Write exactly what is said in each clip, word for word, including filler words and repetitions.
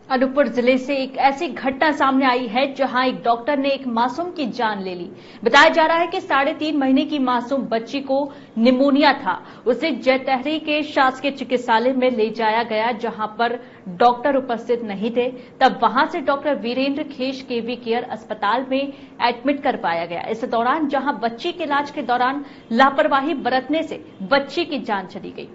अनूपपुर जिले से एक ऐसी घटना सामने आई है जहां एक डॉक्टर ने एक मासूम की जान ले ली। बताया जा रहा है कि साढ़े तीन महीने की मासूम बच्ची को निमोनिया था। उसे जैतहरी के शासकीय चिकित्सालय में ले जाया गया, जहां पर डॉक्टर उपस्थित नहीं थे। तब वहां से doctor Virendra Khesh KV care अस्पताल में एडमिट कर पाया गया। इस दौरान जहां बच्ची के इलाज के दौरान लापरवाही बरतने से बच्ची की जान चली गई।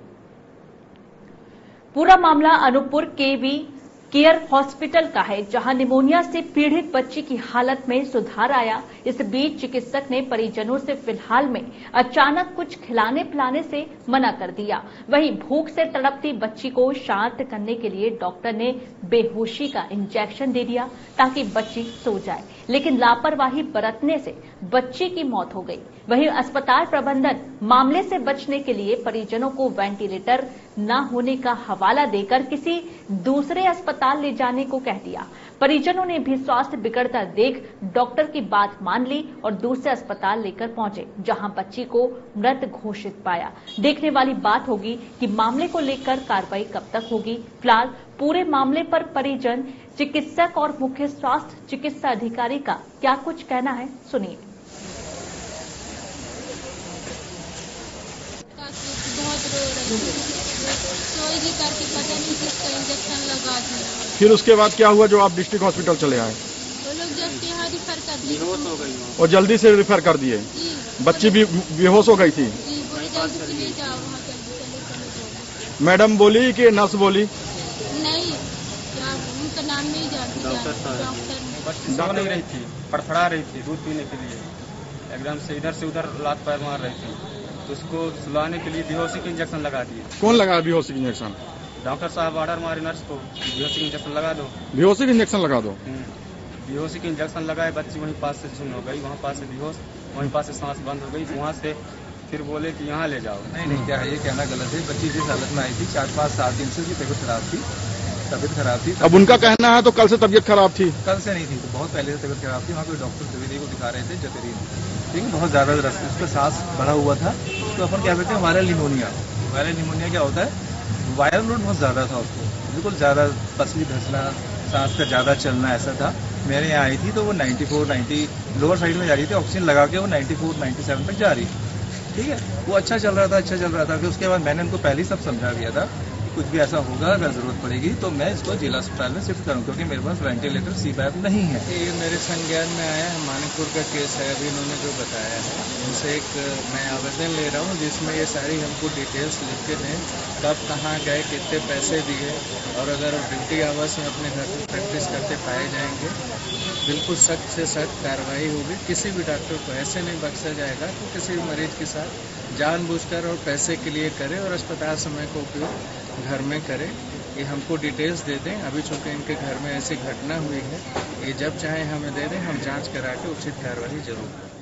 पूरा मामला अनूपपुर केवी केयर हॉस्पिटल का है, जहां निमोनिया से पीड़ित बच्ची की हालत में सुधार आया। इस बीच चिकित्सक ने परिजनों से फिलहाल में अचानक कुछ खिलाने पिलाने से मना कर दिया। वहीं भूख से तड़पती बच्ची को शांत करने के लिए डॉक्टर ने बेहोशी का इंजेक्शन दे दिया ताकि बच्ची सो जाए, लेकिन लापरवाही बरतने से बच्ची की मौत हो गई। वहीं अस्पताल प्रबंधन मामले से बचने के लिए परिजनों को वेंटिलेटर न होने का हवाला देकर किसी दूसरे अस्पताल ले जाने को कह दिया। परिजनों ने भी स्वास्थ्य बिगड़ता देख डॉक्टर की बात मान ली और दूसरे अस्पताल लेकर पहुंचे, जहां बच्ची को मृत घोषित पाया। देखने वाली बात होगी कि मामले को लेकर कार्रवाई कब तक होगी। फिलहाल पूरे मामले पर परिजन, चिकित्सक और मुख्य स्वास्थ्य चिकित्सा अधिकारी का क्या कुछ कहना है, सुनिए। बहुत रो रही थी, सोई जी करके पता नहीं किसका इंजेक्शन लगा दिया। फिर उसके बाद क्या हुआ जो आप डिस्ट्रिक्ट हॉस्पिटल चले आए? वो लोग जब यहाँ रिफर कर दिए, बेहोश हो गई और जल्दी से रिफर कर दिए। बच्ची भी बेहोश हो गई थी। जी बोले जल्दी से ले जाओ वहाँ, जल्दी से लेकर जाओ। मैडम बोली कि नर्स बोली? नहीं, क्या उनका नाम नहीं जानती। डॉक्टर बच्ची सो नहीं रही थी, फड़फड़ा रही थी दूध पीने के लिए, एकदम से इधर से उधर लात पैर मार रही थी। तो उसको सुलाने के लिए बेहोशी के इंजेक्शन लगा दिए। कौन लगा बेहोशी इंजेक्शन? डॉक्टर साहब ऑर्डर मारे नर्स को, बेहोशी के इंजेक्शन लगा दो। बेहोशी का इंजेक्शन लगा दो। बेहोशी के इंजेक्शन लगाए, बच्ची वहीं पास से सुन्न हो गई, वहाँ पास से बेहोश, वहीं पास से सांस बंद हो गई। वहाँ से फिर बोले कि यहाँ ले जाओ। नहीं नहीं, क्या है ये कहना गलत है। बच्ची जिस हालत में आई थी, चार पाँच सात दिन से उसकी तबीयत खराब थी तबीयत खराब थी अब उनका कहना है तो कल से तबीयत खराब थी? कल से नहीं थी, तो बहुत पहले से तबीयत खराब थी। वहाँ कोई डॉक्टर त्रिवेदी को दिखा रहे थे, जतरी में, ठीक है। बहुत ज्यादा उसका सांस बढ़ा हुआ था, तो अपन क्या कहते हैं वायरल निमोनिया। वायरल निमोनिया क्या होता है? वायरल लोड बहुत ज्यादा था उसको, बिल्कुल ज्यादा पसली धंसना, सांस का ज्यादा चलना, ऐसा था। मेरे यहाँ आई थी तो वो चौरानवे, नब्बे लोअर साइड में जा रही थी, ऑक्सीजन लगा के वो चौरानवे, सत्तानवे तक जा रही, ठीक है। वो अच्छा चल रहा था, अच्छा चल रहा था। फिर उसके बाद मैंने उनको पहले ही सब समझा दिया था, कुछ भी ऐसा होगा, अगर जरूरत पड़ेगी तो मैं इसको जिला अस्पताल में शिफ्ट करूँ, क्योंकि मेरे पास वेंटिलेटर सी पैप नहीं है। ये मेरे संज्ञान में आया है, मानिकपुर का केस है, अभी इन्होंने जो बताया है। उनसे एक मैं आवेदन ले रहा हूँ जिसमें ये सारी हमको डिटेल्स लिख के दें, कब कहाँ गए, कितने पैसे दिए, और अगर ड्यूटी आवर्स में अपने घर में प्रैक्टिस करते पाए जाएंगे, बिल्कुल सख्त से सख्त कार्रवाई होगी। किसी भी डॉक्टर को ऐसे नहीं बख्शा जाएगा कि किसी भी मरीज के साथ जानबूझकर और पैसे के लिए करे और अस्पताल समय का उपयोग घर में करे। ये हमको डिटेल्स दे दें। अभी चूंकि इनके घर में ऐसी घटना हुई है, ये जब चाहे हमें दे दें, हम जांच करा के उचित कार्रवाई जरूर करें।